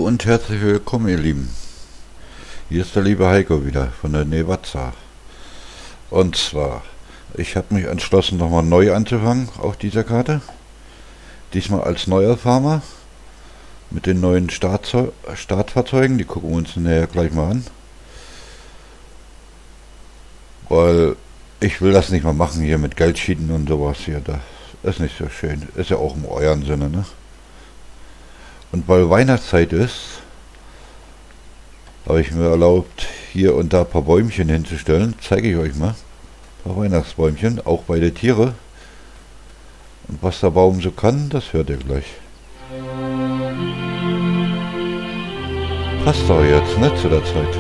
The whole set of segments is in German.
und herzlich willkommen, ihr Lieben. Hier ist der liebe Heiko wieder von der Nevazza. Und zwar, ich habe mich entschlossen, nochmal neu anzufangen auf dieser Karte. Diesmal als neuer Farmer mit den neuen Startfahrzeugen. Die gucken wir uns nachher gleich mal an. Weil ich will das nicht mal machen hier mit Geldschieden und sowas hier. Das ist nicht so schön. Ist ja auch im euren Sinne, ne? Und weil Weihnachtszeit ist, habe ich mir erlaubt, hier und da ein paar Bäumchen hinzustellen. Zeige ich euch mal. Ein paar Weihnachtsbäumchen, auch bei den Tieren. Und was der Baum so kann, das hört ihr gleich. Passt doch jetzt, ne, zu der Zeit.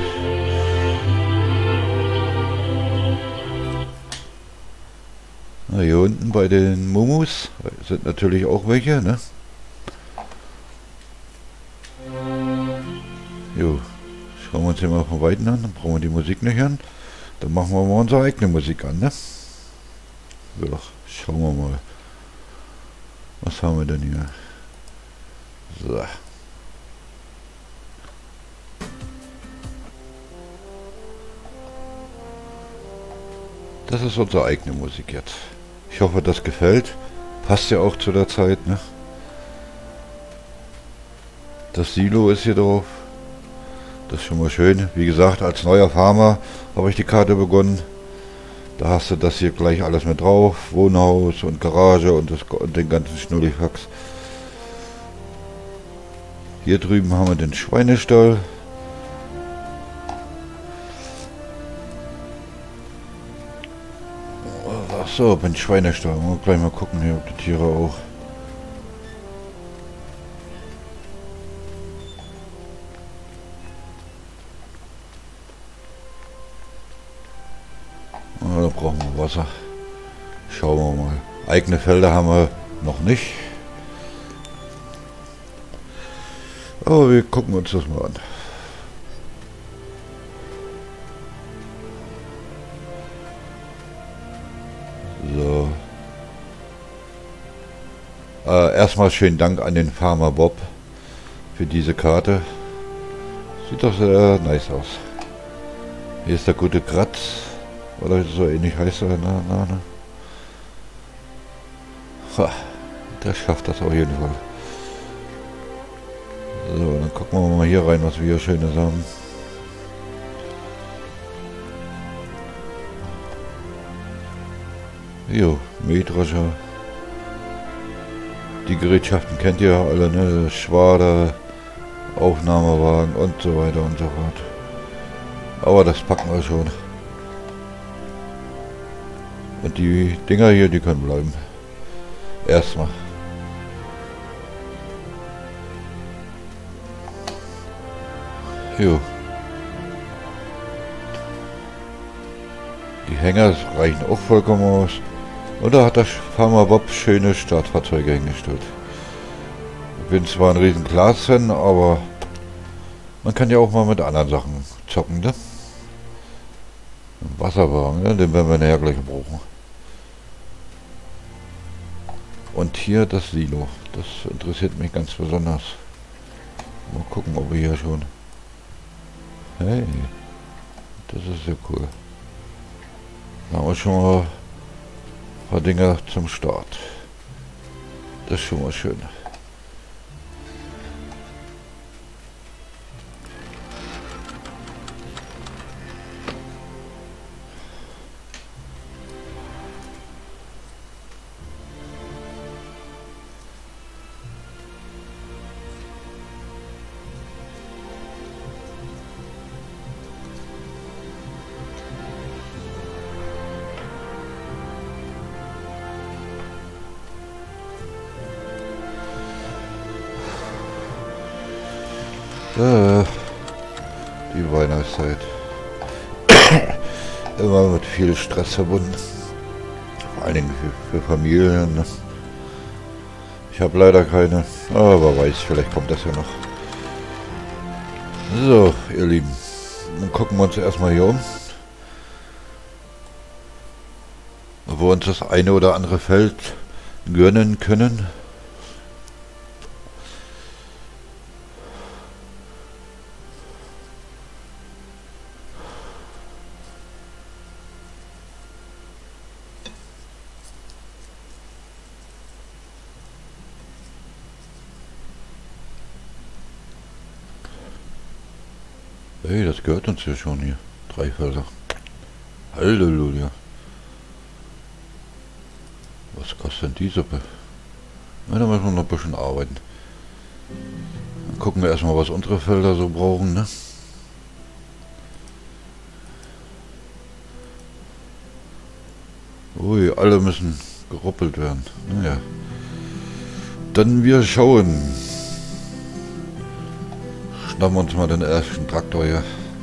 Na, hier unten bei den Mumus sind natürlich auch welche, ne? Jo, schauen wir uns hier mal von Weitem an, dann brauchen wir die Musik nicht hören. Dann machen wir mal unsere eigene Musik an, ne? So, schauen wir mal. Was haben wir denn hier? So. Das ist unsere eigene Musik jetzt. Ich hoffe, das gefällt. Passt ja auch zu der Zeit, ne? Das Silo ist hier drauf. Das ist schon mal schön. Wie gesagt, als neuer Farmer habe ich die Karte begonnen. Da hast du das hier gleich alles mit drauf. Wohnhaus und Garage und den ganzen Schnullifax. Hier drüben haben wir den Schweinestall. Ach so, beim Schweinestall. Mal gleich mal gucken hier, ob die Tiere auch. Da brauchen wir Wasser. Schauen wir mal. Eigene Felder haben wir noch nicht. Aber wir gucken uns das mal an. So. Erstmal schönen Dank an den Farmer Bob für diese Karte. Sieht doch sehr nice aus. Hier ist der gute Kratz. Oder so ähnlich heißt er. Ha, der schafft das auf jeden Fall. So, dann gucken wir mal hier rein, was wir hier Schönes haben. Jo, Mähdrescher. Die Gerätschaften kennt ihr ja alle, ne? Schwader, Aufnahmewagen und so weiter und so fort. Aber das packen wir schon. Und die Dinger hier, die können bleiben. Erstmal. Jo. Die Hänger reichen auch vollkommen aus. Und da hat der Farmer Bob schöne Startfahrzeuge hingestellt. Ich bin zwar ein riesen Glas-Fan, aber man kann ja auch mal mit anderen Sachen zocken, ne? Ein Wasserwagen, ne? Den werden wir nachher gleich brauchen. Und hier das Silo. Das interessiert mich ganz besonders. Mal gucken, ob wir hier schon... Hey, das ist ja cool. Da haben wir schon mal ein paar Dinge zum Start. Das ist schon mal schön. Die Weihnachtszeit. Immer mit viel Stress verbunden. Vor allen Dingen für Familien. Ne? Ich habe leider keine, aber weiß, vielleicht kommt das ja noch. So, ihr Lieben. Dann gucken wir uns erstmal hier um. Wo uns das eine oder andere Feld gönnen können. Hey, das gehört uns ja schon hier. 3 Felder. Halleluja. Was kostet denn die Suppe? Na, da müssen wir noch ein bisschen arbeiten. Dann gucken wir erstmal, was unsere Felder so brauchen, ne? Ui, alle müssen geruppelt werden. Naja. Dann wir schauen. Schnappen wir uns mal den ersten Traktor hier.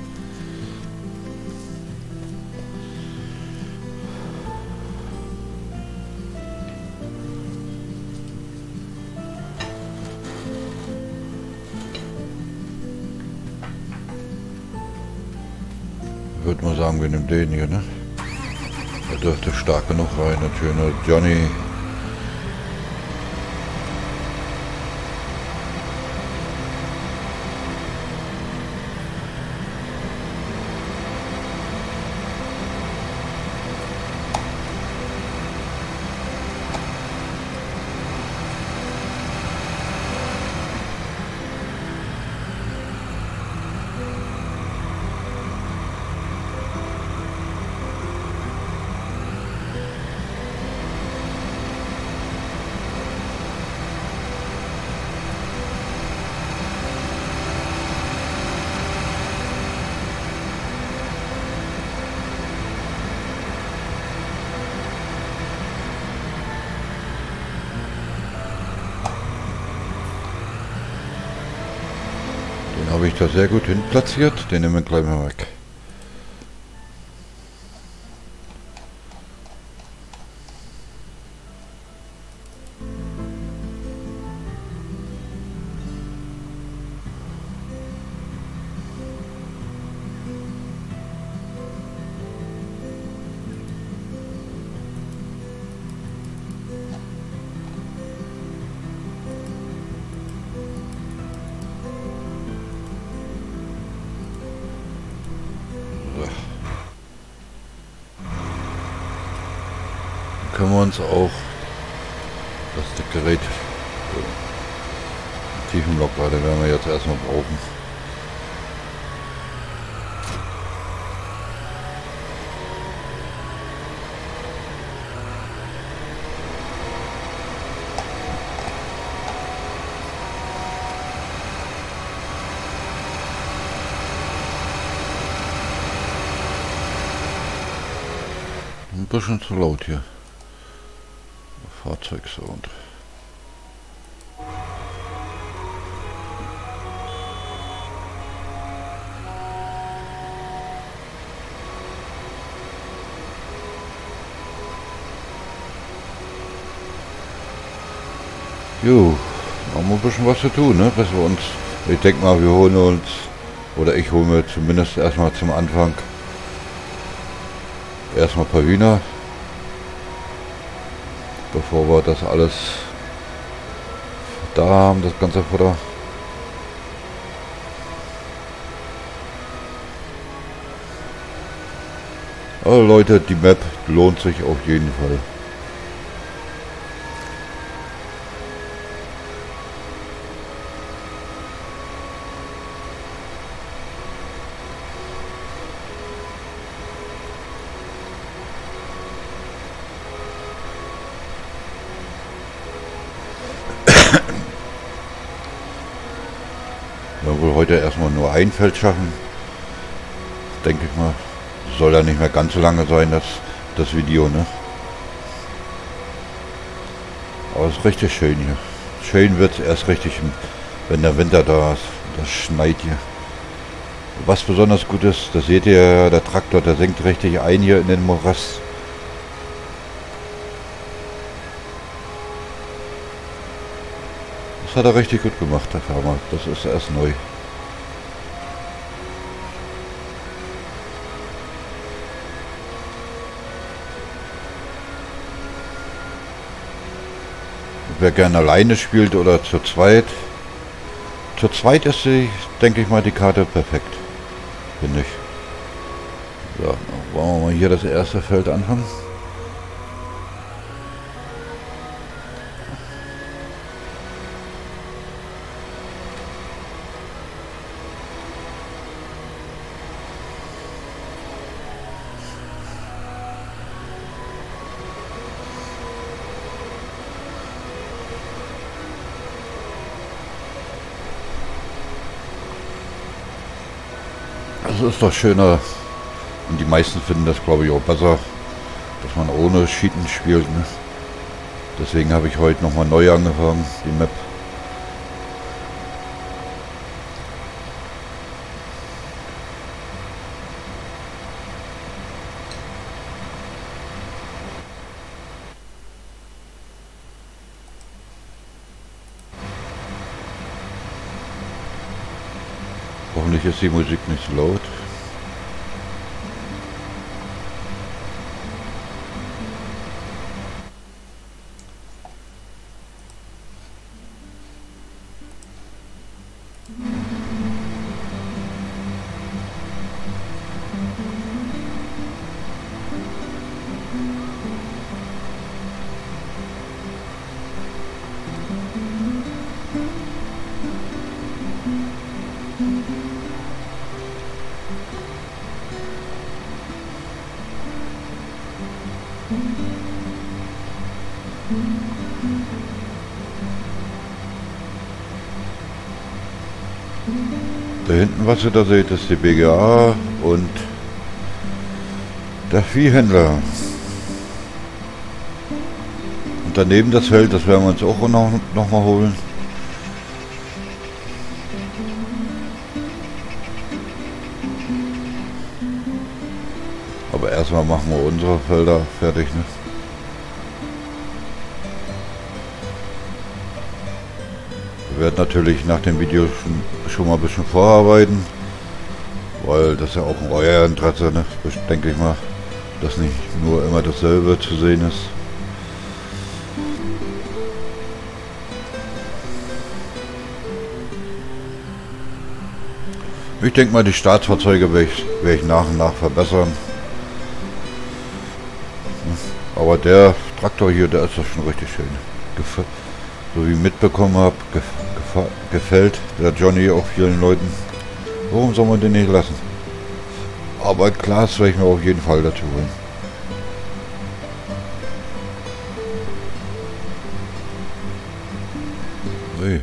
Ich würde mal sagen, wir nehmen den hier, ne? Der dürfte stark genug rein, der schöne Johnny. Den habe ich da sehr gut hin platziert. Den nehmen wir gleich mal weg. Können wir uns auch das Gerät Tiefenblockleiter werden wir jetzt erstmal brauchen. Ein bisschen zu laut hier. Fahrzeugsound. Jo, haben wir ein bisschen was zu tun, ne? Bis wir uns, ich denke mal, wir holen uns, oder ich hole mir zumindest erstmal zum Anfang erstmal ein paar Hühner, bevor wir das alles da haben, das ganze Futter. Also Leute, die Map lohnt sich auf jeden Fall. Wir wollen heute erstmal nur ein Feld schaffen, denke ich mal. Soll ja nicht mehr ganz so lange sein, das Video, ne? Aber es ist richtig schön hier. Schön wird es erst richtig, wenn der Winter da ist. Das schneit hier. Was besonders gut ist, das seht ihr ja, der Traktor, der senkt richtig ein hier in den Morast. Das hat er richtig gut gemacht, der Farmer. Das ist erst neu. Wer gerne alleine spielt oder zu zweit. Zu zweit ist sie, denke ich mal, die Karte perfekt. Finde ich. So, dann wollen wir mal hier das erste Feld anfangen. Es ist doch schöner und die meisten finden das, glaube ich, auch besser, dass man ohne Cheaten spielt. Ne? Deswegen habe ich heute nochmal neu angefangen, die Map. Hoffentlich ist die Musik nicht so laut. Da hinten, was ihr da seht, ist die BGA und der Viehhändler. Und daneben das Feld, das werden wir uns auch noch mal holen. Aber erstmal machen wir unsere Felder fertig, ne? Wir werden natürlich nach dem Video schon mal ein bisschen vorarbeiten, weil das ja auch in euer Interesse, ne? Denke ich mal, dass nicht nur immer dasselbe zu sehen ist. Ich denke mal, die Staatsfahrzeuge werde ich nach und nach verbessern. Aber der Traktor hier, der ist doch schon richtig schön. So wie ich mitbekommen habe, gefällt der Johnny auch vielen Leuten. Warum soll man den nicht lassen? Aber Glas werde ich mir auf jeden Fall dazu holen. Hey.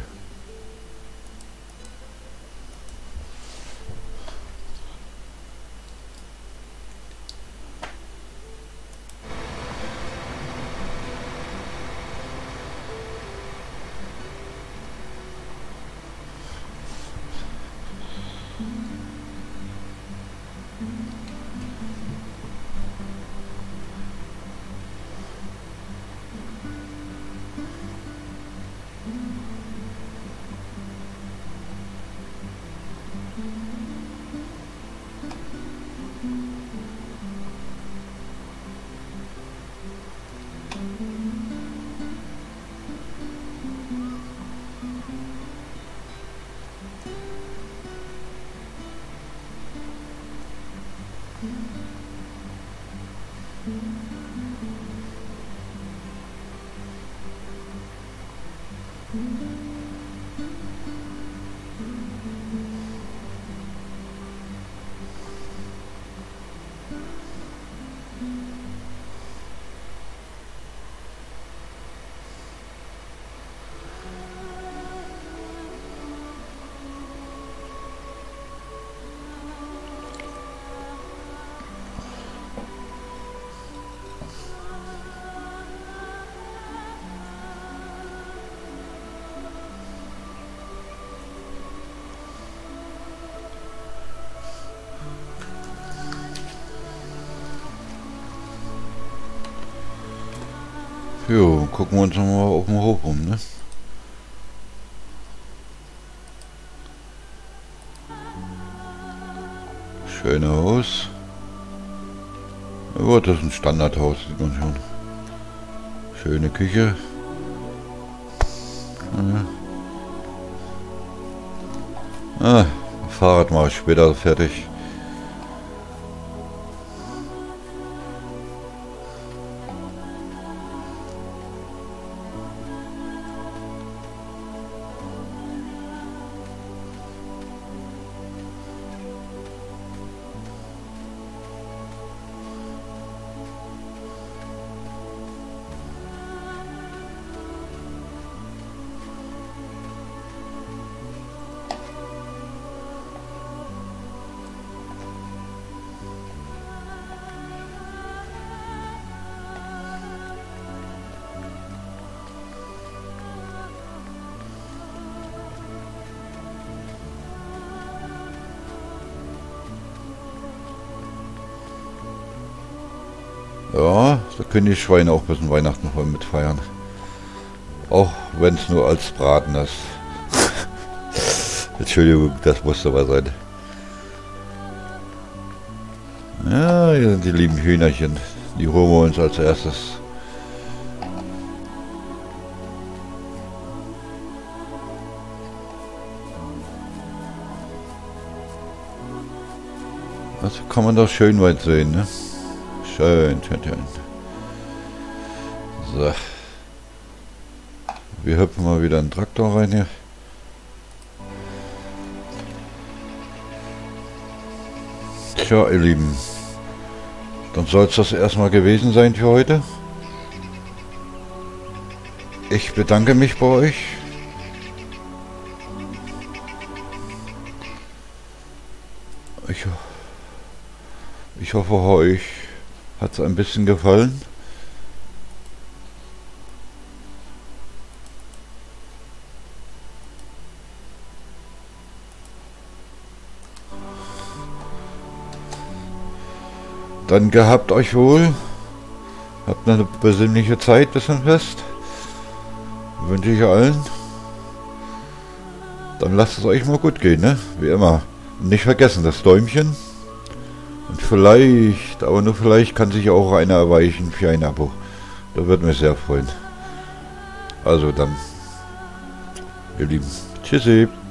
Jo, gucken wir uns nochmal auf dem Hof um, ne? Schönes Haus. Ja, das ist ein Standardhaus, sieht man schon. Schöne Küche. Ja. Ah, Fahrrad mache ich später fertig. Ja, da können die Schweine auch ein bisschen Weihnachten voll mitfeiern. Auch wenn es nur als Braten ist. Entschuldigung, das musste aber sein. Ja, hier sind die lieben Hühnerchen. Die holen wir uns als erstes. Das kann man doch schön weit sehen, ne? Schön, schön, schön. So. Wir hüpfen mal wieder in den Traktor rein hier. Tja, ihr Lieben. Dann soll es das erstmal gewesen sein für heute. Ich bedanke mich bei euch. Ich hoffe, euch hat es ein bisschen gefallen. Dann gehabt euch wohl. Habt eine besinnliche Zeit bis zum Fest. Wünsche ich allen. Dann lasst es euch mal gut gehen, ne? Wie immer. Und nicht vergessen, das Däumchen. Und vielleicht, aber nur vielleicht, kann sich auch einer erweichen für ein Abo. Da würde mich sehr freuen. Also dann, ihr Lieben. Tschüssi.